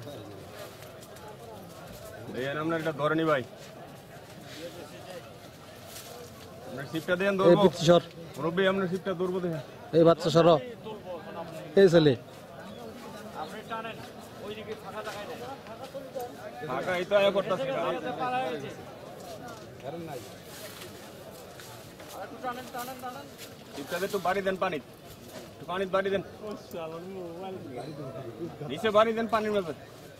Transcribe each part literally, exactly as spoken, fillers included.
এই আমরা এটা ধরে নি ভাই আমরা শিপটা দেন ধরবো এই পিচ্ছি সর রবি আমরা শিপটা ধরবো দেখেন এই বাচ্চা সর এই ছেলে আপনি টানেন ওইদিকে ফাঁকা জায়গায় নেই ফাঁকা এই তো আয়া করতেছে কারণ নাই আর একটু টানেন টানেন টানেন শিপটাতে তো বাড়ি দেন পানি একটু পানি বাড়ি দেন নিচে বাড়ি দেন পানির মধ্যে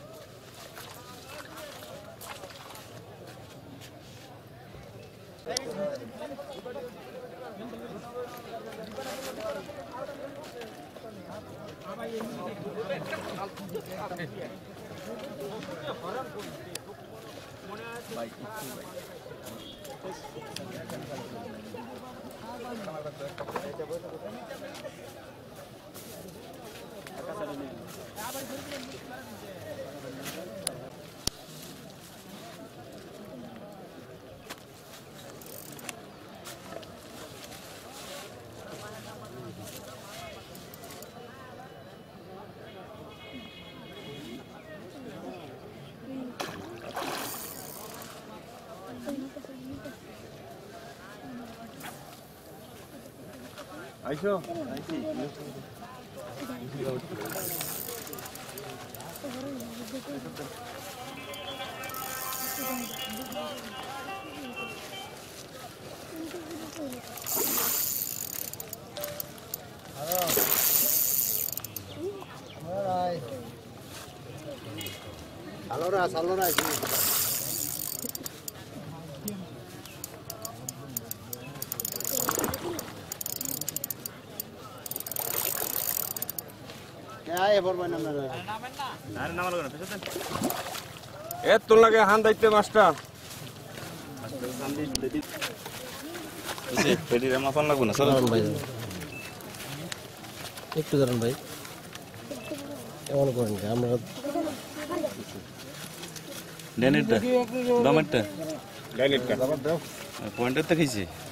আইসো আইছি Allora, allora sì. Ay, por buena manera. আরে নামালো না পেছন এ তোর লাগে হান দাইতে মাস্টার মাস্টার সামনে দিদি এই পেডি রে মাফান লাগু না চলুন ভাই একটু দাঁড়ান ভাই এমন করেন আমরা ডেনেটটা ডমেটটা ডাইনেটটা পয়েন্টার তো খাইছে